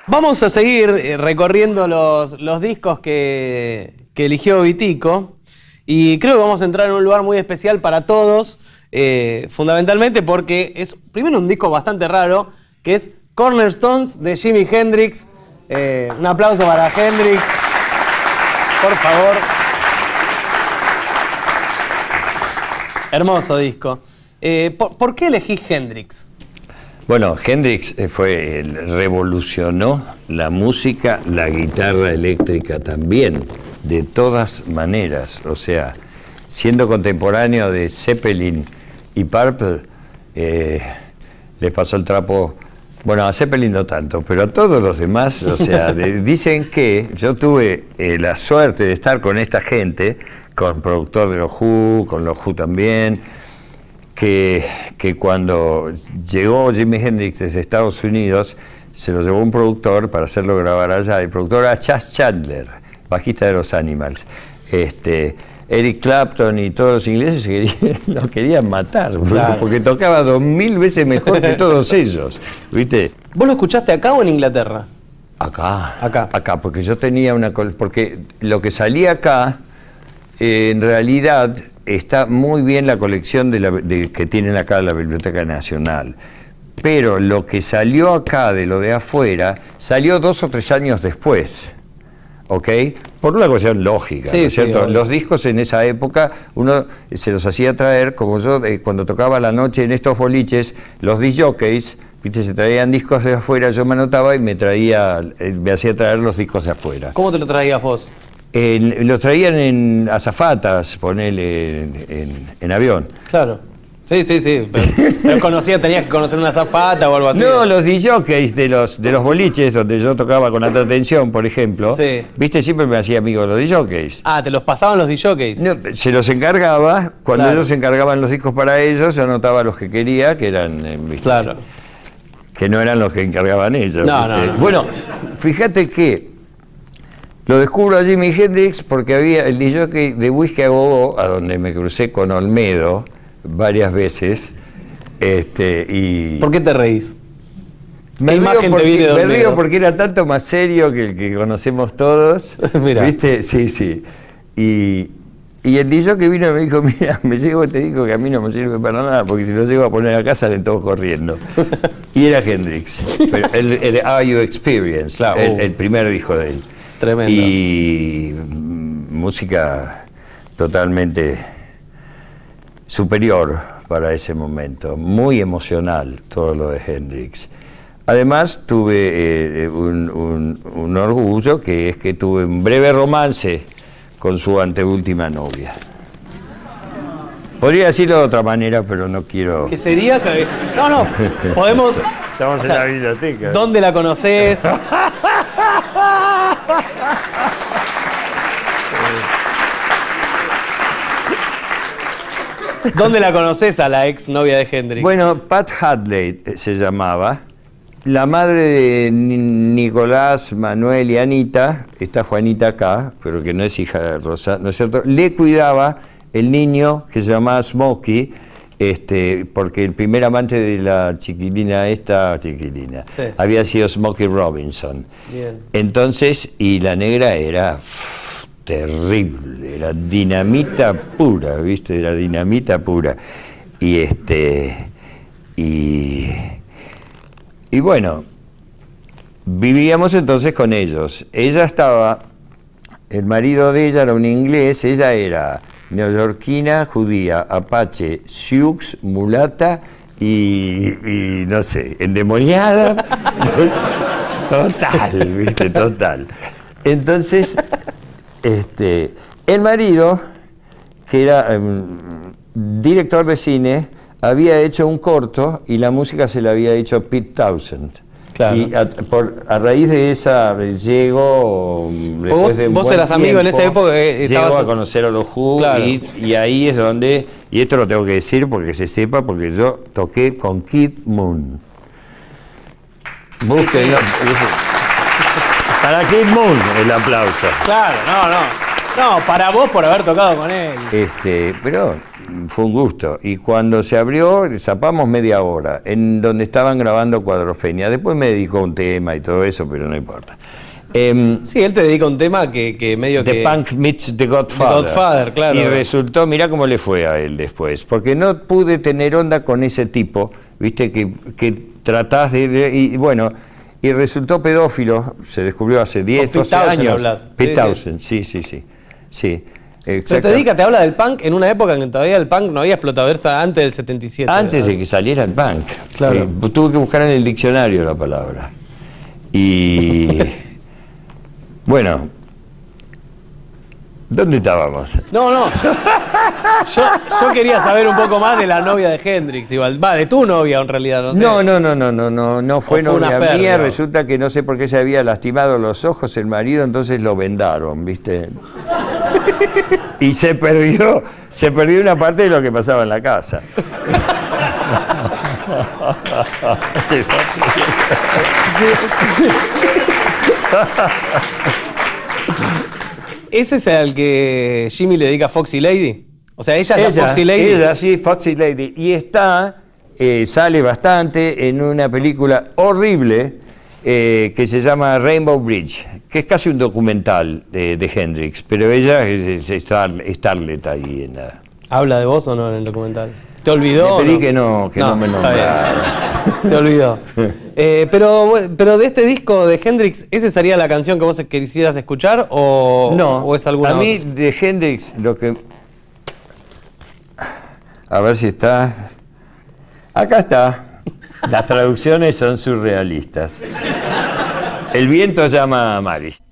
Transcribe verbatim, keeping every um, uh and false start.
Vamos a seguir recorriendo los, los discos que, que eligió Vitico. Y creo que vamos a entrar en un lugar muy especial para todos, eh, fundamentalmente porque es primero un disco bastante raro, que es Cornerstones de Jimi Hendrix. Eh, un aplauso para Hendrix, por favor. Hermoso disco. Eh, ¿por, ¿Por qué elegí Hendrix? Bueno, Hendrix fue, revolucionó la música, la guitarra eléctrica también, de todas maneras. O sea, siendo contemporáneo de Zeppelin y Purple, eh, les pasó el trapo, bueno, a Zeppelin no tanto, pero a todos los demás. O sea, de, dicen que yo tuve eh, la suerte de estar con esta gente, con productor de los Who, con los Who también, Que, que cuando llegó Jimi Hendrix desde Estados Unidos, se lo llevó un productor para hacerlo grabar allá. El productor era Chas Chandler, bajista de los Animals. Este, Eric Clapton y todos los ingleses se querían, lo querían matar, claro, porque tocaba dos mil veces mejor que todos ellos, ¿viste? ¿Vos lo escuchaste acá o en Inglaterra? Acá, acá, acá, porque yo tenía una... Porque lo que salía acá, eh, en realidad... está muy bien la colección de la, de, que tienen acá la Biblioteca Nacional, pero lo que salió acá de lo de afuera salió dos o tres años después, ¿ok? Por una cuestión lógica, sí, ¿no es cierto? Sí, los discos en esa época uno se los hacía traer, como yo eh, cuando tocaba la noche en estos boliches, los disc jockeys, ¿viste? Se traían discos de afuera, yo me anotaba y me traía, eh, me hacía traer los discos de afuera. ¿Cómo te lo traías vos? Eh, los traían en azafatas, ponele, en, en, en avión. Claro. Sí, sí, sí. Pero, pero conocía, tenías que conocer una azafata o algo así. No, los D Js de los, de los boliches donde yo tocaba con alta tensión, por ejemplo. Sí. Viste, siempre me hacía amigo de los D Js. Ah, ¿te los pasaban los D Js? No, se los encargaba. Cuando claro. ellos encargaban los discos para ellos, yo anotaba los que quería, que eran... ¿viste? Claro. Que no eran los que encargaban ellos. No, no, no. Bueno, fíjate que... Lo descubro a Jimi Hendrix porque había el D J de Whisky a Go-Go, a donde me crucé con Olmedo varias veces. Este, y ¿Por qué te reís? Me ¿Qué imagen porque, te viene de me Olmedo? río porque era tanto más serio que el que conocemos todos. Mira. ¿Viste? Sí, sí. Y, y el D J que vino me dijo, mira, me llego este disco que a mí no me sirve para nada, porque si lo llego a poner acá salen todos corriendo. Y era Hendrix. Pero el, el Are You Experience, claro, el, el primer disco de él. Tremendo. Y música totalmente superior para ese momento, muy emocional todo lo de Hendrix. Además tuve eh, un, un, un orgullo, que es que tuve un breve romance con su anteúltima novia. Podría decirlo de otra manera, pero no quiero... ¿Qué sería? No, no, podemos... Estamos, o sea, en la biblioteca. ¿Dónde la conoces? ¿Dónde la conoces a la ex novia de Hendrix? Bueno, Pat Hadley se llamaba. La madre de Nicolás, Manuel y Anita, está Juanita acá, pero que no es hija de Rosa, ¿no es cierto? Le cuidaba el niño que se llamaba Smokey, este, porque el primer amante de la chiquilina, esta chiquilina, sí, había sido Smokey Robinson. Bien. Entonces, y la negra era pff, terrible, era dinamita pura, ¿viste? Era dinamita pura. Y este, y, y bueno, vivíamos entonces con ellos. Ella estaba, el marido de ella era un inglés, ella era neoyorquina, judía, apache, sioux, mulata y, y no sé, endemoniada. Total, ¿viste? Total. Entonces, este, el marido, que era um, director de cine, había hecho un corto y la música se la había hecho Pete Townshend. Claro. Y a, por, a raíz de esa llegó, después de un vos buen eras tiempo, amigo en esa época, eh, llegó estabas... a conocer a los Who, claro, y, y ahí es donde, y esto lo tengo que decir porque se sepa, porque yo toqué con Kid Moon. Búsquenlo. Para Kid Moon el aplauso. Claro, no, no. No, para vos por haber tocado con él. Este, pero fue un gusto. Y cuando se abrió, zapamos media hora, en donde estaban grabando Cuadrofenia. Después me dedicó un tema y todo eso, pero no importa. Eh, sí, él te dedica un tema que, que medio The que... Punk meets The Godfather. The Godfather, claro. Y resultó, mirá cómo le fue a él después. Porque no pude tener onda con ese tipo, viste, que, que tratás de... de y bueno... Y resultó pedófilo, se descubrió hace diez, doce años. Hablas. Pete Townshend, sí, sí, sí. sí. Pero te dedica, te habla del punk en una época en que todavía el punk no había explotado, hasta antes del setenta y siete. Antes ¿verdad? de que saliera el punk. Claro. Eh, tuve que buscar en el diccionario la palabra. Y... bueno... ¿Dónde estábamos? No, no. Yo, yo quería saber un poco más de la novia de Hendrix, igual. Va, de tu novia en realidad, no sé. No, no, no, no, no, no, no fue, fue novia una fer, mía. ¿no? Resulta que no sé por qué se había lastimado los ojos el marido, entonces lo vendaron, ¿viste? Y se perdió, se perdió una parte de lo que pasaba en la casa. ¿Ese es al que Jimmy le dedica Foxy Lady? O sea, ella es Ella, la Foxy Lady. Ella, sí, Foxy Lady. Y está, eh, sale bastante en una película horrible eh, que se llama Rainbow Bridge, que es casi un documental de, de Hendrix, pero ella es, es Star, Starlet ahí en la... ¿Habla de vos o no en el documental? ¿Te olvidó? Le pedí no? que no, que no, no me nombrara. Te olvidó. Eh, pero, pero de este disco de Hendrix, ¿esa sería la canción que vos quisieras escuchar o, no, o es alguna a mí otra? de Hendrix lo que... A ver si está... Acá está. Las traducciones son surrealistas. El viento llama a Mari.